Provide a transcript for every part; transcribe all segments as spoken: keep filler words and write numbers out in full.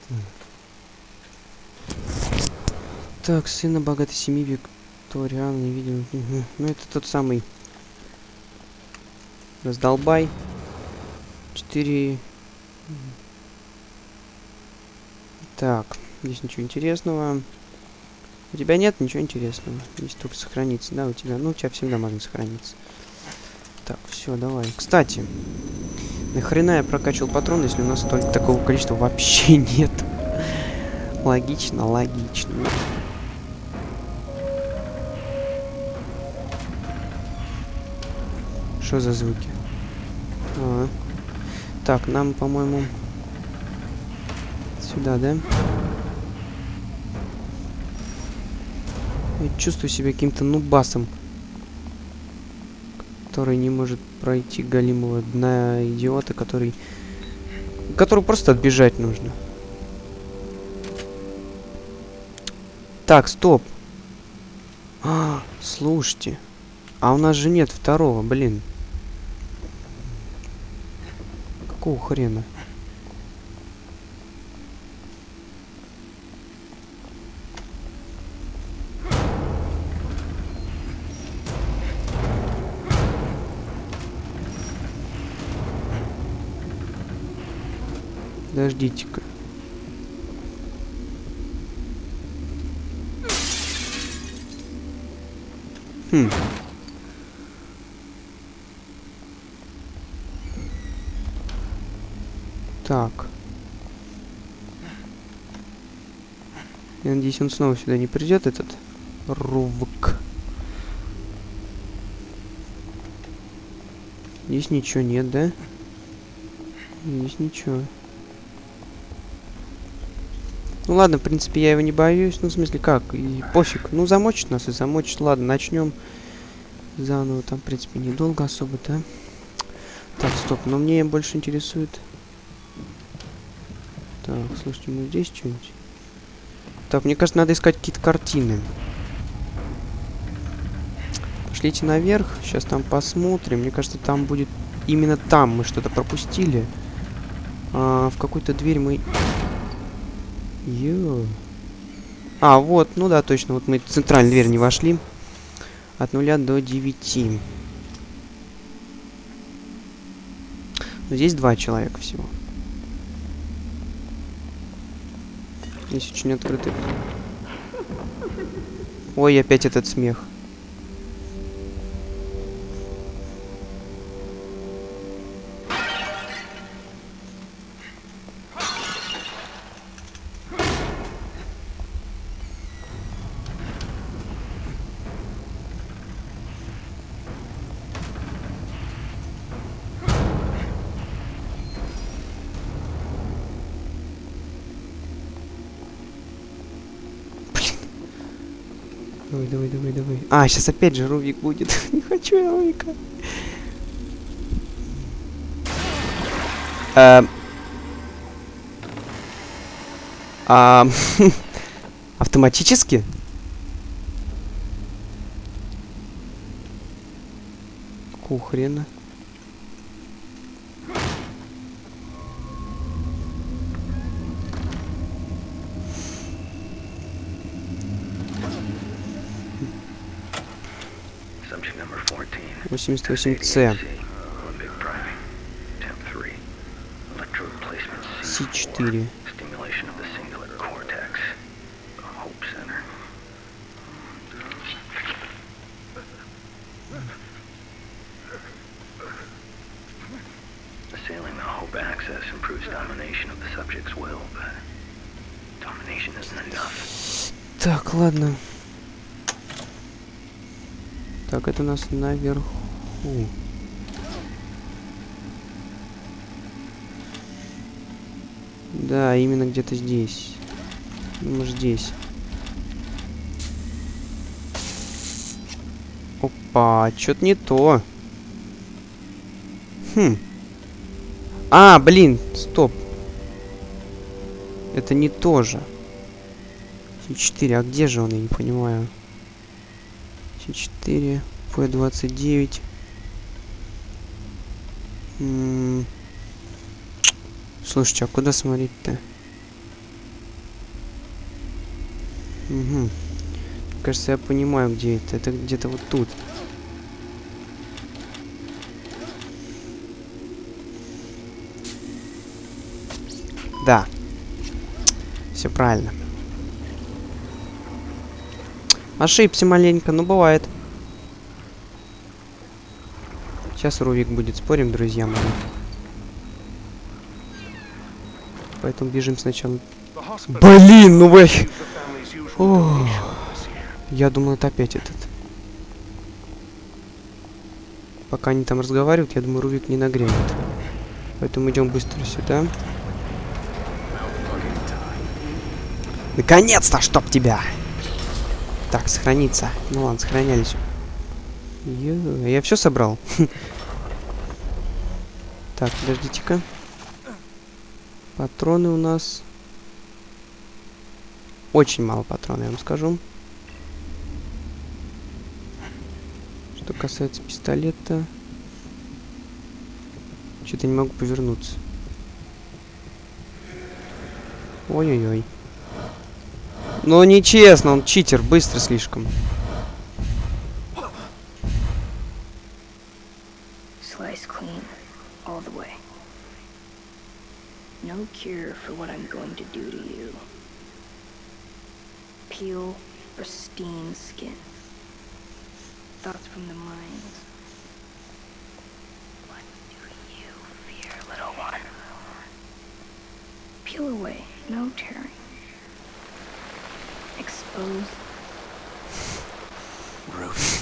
Так, сына богатой семьи Викториан не видел. Угу. Ну это тот самый раздолбай. Четыре. Так, здесь ничего интересного. У тебя нет ничего интересного. Здесь только сохраниться, да, у тебя. Ну, у тебя всегда можно сохраниться. Так, все, давай. Кстати, нахрена я прокачивал патроны, если у нас только такого количества вообще нет? Логично, логично. Что за звуки? А, так, нам, по-моему, сюда, да? Я чувствую себя каким-то нубасом, который не может пройти голимого дна, идиота, который... Которому просто отбежать нужно. Так, стоп. А, слушайте. А у нас же нет второго, блин. Какого хрена? Подождите-ка. Хм. Так. Я надеюсь, он снова сюда не придет, этот рувк. Здесь ничего нет, да? Здесь ничего. Ну ладно, в принципе, я его не боюсь. Ну, в смысле, как? И пофиг. Ну, замочит нас и замочит. Ладно, начнем заново. Там, в принципе, недолго особо, да? Так, стоп. Но мне больше интересует... Так, слушайте, ну здесь что-нибудь? Так, мне кажется, надо искать какие-то картины. Пошлите наверх. Сейчас там посмотрим. Мне кажется, там будет... Именно там мы что-то пропустили. А, в какую-то дверь мы... Ё. А, вот, ну да, точно. Вот мы в центральную дверь не вошли. От нуля до девяти. Но здесь два человека всего. Здесь очень открытый. Ой, опять этот смех. Давай, давай, давай, давай. А, сейчас опять же Рувик будет. Не хочу я Рувика. Эм. А, автоматически? Какого хрена? восемьдесят восемь С. Си четыре. Так, ладно. Так, это у нас наверху. Да, именно где-то здесь. Может, здесь. Опа, что-то не то. Хм. А, блин, стоп. Это не то же. Си четыре, а где же он, я не понимаю. Си четыре, П двадцать девять. М-м. Слушайте, а куда смотреть-то? Угу. Кажется, я понимаю, где это. Это где-то вот тут. Да. Все правильно. Ошибся маленько, но бывает. Сейчас Рувик будет, спорим, друзья мои. Поэтому бежим сначала. Блин, ну вы... О, я думал, это опять этот. Пока они там разговаривают, я думаю, Рувик не нагрянет. Поэтому идем быстро сюда. Наконец-то, чтоб тебя! Так, сохраниться. Ну ладно, сохранялись. Ё, я все собрал. Так, подождите-ка. Патроны у нас... Очень мало патронов, я вам скажу. Что касается пистолета... Что-то не могу повернуться. Ой-ой-ой. Ну, нечестно, он читер, быстро слишком. Slice clean, all the way. No cure for what I'm going to do to you. Peel pristine skin. Thoughts from the mind. What do you fear, little one? Peel away, no tearing. Expose. Roof.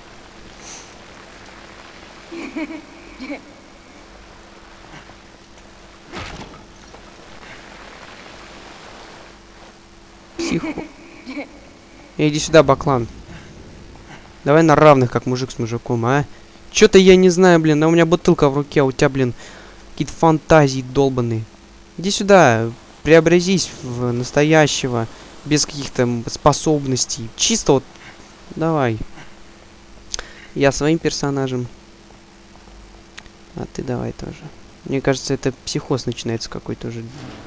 Психо. Иди сюда, Баклан. Давай на равных, как мужик с мужиком, а? Чё-то я не знаю, блин. Да у меня бутылка в руке, а у тебя, блин, какие-то фантазии долбаные. Иди сюда, преобразись в настоящего, без каких-то способностей. Чисто вот... Давай. Я своим персонажем. А ты давай тоже. Мне кажется, это психоз начинается какой-то уже.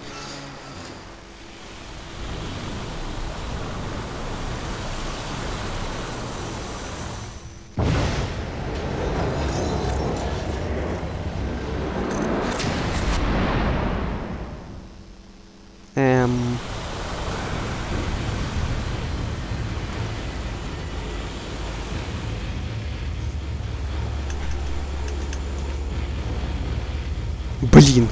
Эм... Блин.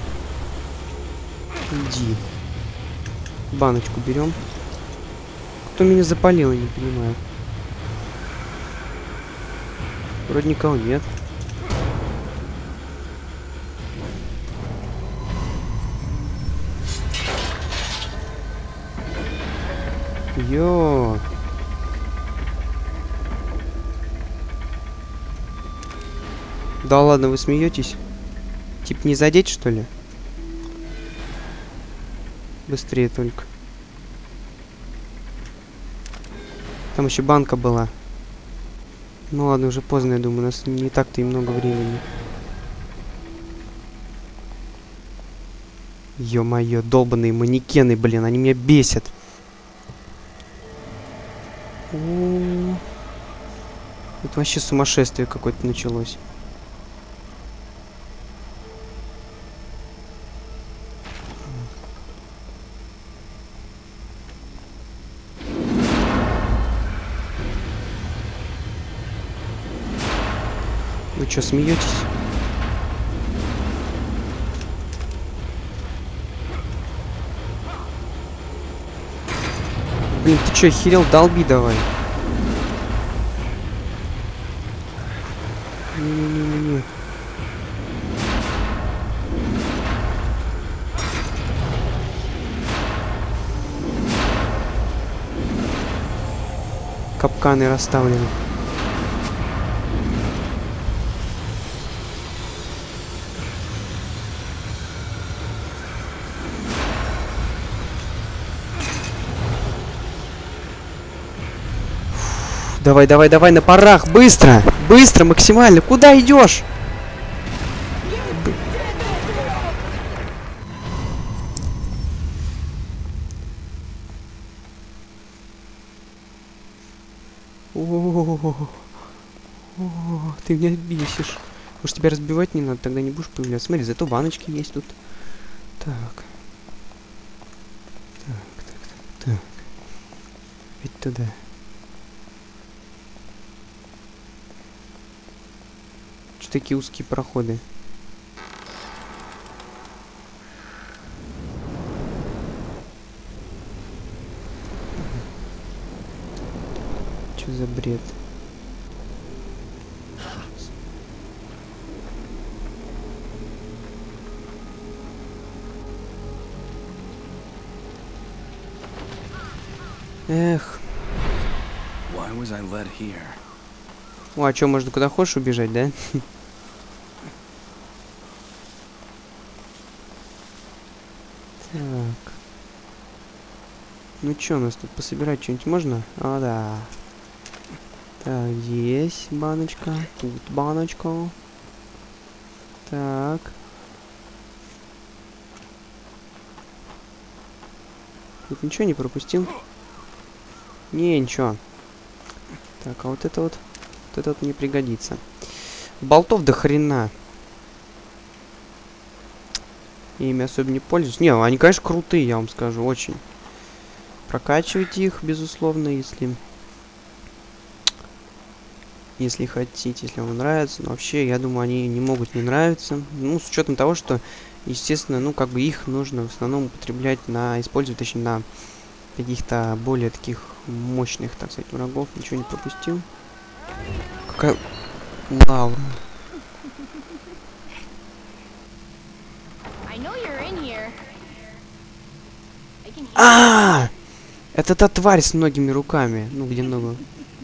Иди. Баночку берем. Кто меня запалил, я не понимаю. Вроде никого нет. Йо. Да ладно, вы смеетесь? Типа не задеть, что ли? Быстрее только. Там еще банка была. Ну ладно, уже поздно, я думаю, у нас не так-то и много времени. Ё-моё, долбаные манекены, блин, они меня бесят. О-о-о. Это вообще сумасшествие какое-то началось. Вы что, смеетесь? Блин, ты что, охерел? Долби давай. Не-не-не-не-не. Капканы расставлены. Давай, давай, давай, на парах, быстро! Быстро, максимально! Куда идешь? О, ты меня бесишь. Может, тебя разбивать не надо, тогда не будешь появляться. Смотри, зато баночки есть тут. Так. Так, так, так, так. Ведь туда. Что такие узкие проходы? Что за бред? Эх. Why was I led here? О, а что, можно куда хочешь убежать, да? Так. Ну что, у нас тут пособирать что-нибудь можно? А, да. Так, здесь баночка. Тут баночка. Так. Тут ничего не пропустил? Не, ничего. Так, а вот это вот... Вот это вот не пригодится. Болтов до хрена. Я ими особо не пользуюсь. Не, они, конечно, крутые, я вам скажу, очень. Прокачивайте их, безусловно, если... Если хотите, если вам нравится. Но вообще, я думаю, они не могут не нравиться. Ну, с учетом того, что, естественно, ну, как бы их нужно в основном употреблять на... Использовать, точнее, на каких-то более таких мощных, так сказать, врагов. Ничего не пропустил. Какая... Лаура. А, это та тварь с многими руками. Ну, где много.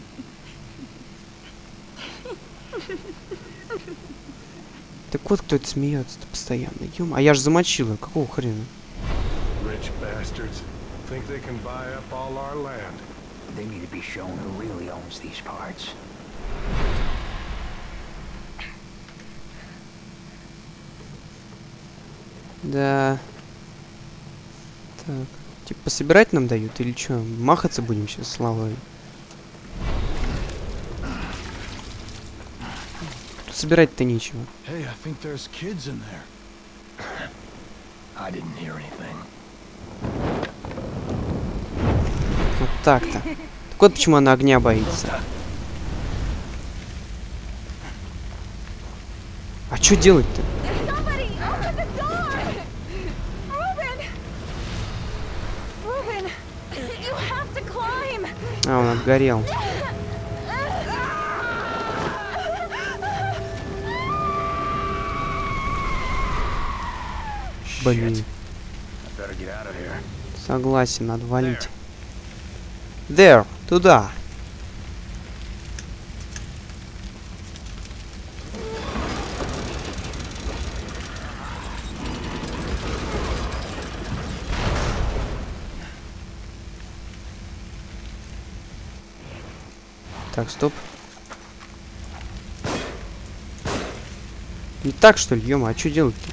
Так вот, кто это смеется-то постоянно. Ё-мо, а я же замочила. Какого хрена? Да. Так. Типа пособирать нам дают или что? Махаться будем сейчас с лавой? Тут собирать-то нечего. Hey, I think there's kids in there. I didn't hear anything. Вот так-то. Так вот почему она огня боится. А что делать-то? А, он обгорел. Блин. Согласен, надо валить. There, туда. Так, стоп. Не так, что ли, ё-мо, а что делать-то?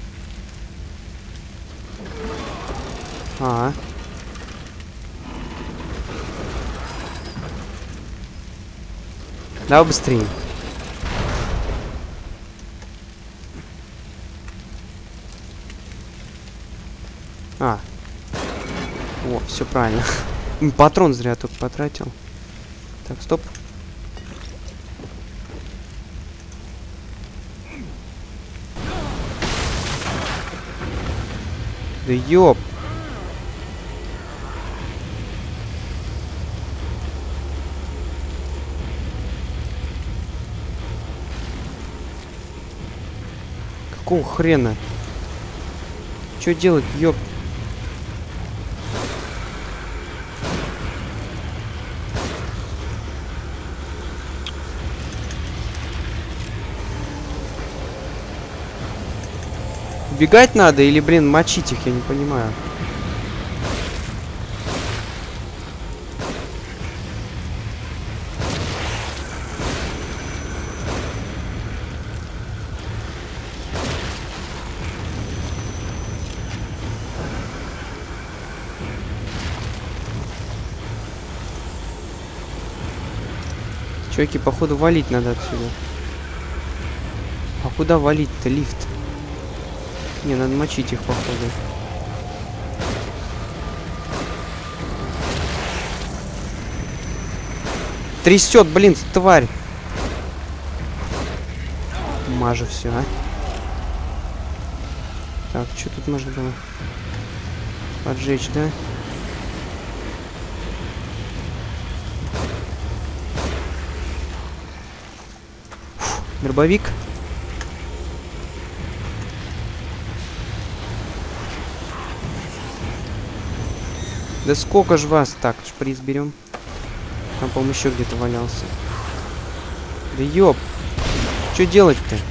А, -а. Давай быстрее. А. О, все правильно. Патрон зря только потратил. Так, стоп. Да ёп. Какого хрена? Что делать, ёп? Убегать надо или, блин, мочить их, я не понимаю. Чуваки, походу валить надо отсюда. А куда валить-то? Лифт. Не, надо мочить их, походу. Трясет, блин, тварь. Мажу все, а. Так, что тут можно было поджечь, да? Фу, дробовик. Да сколько ж вас? Так, шприц берем. Там, по-моему, еще где-то валялся. Да ёп! Что делать-то?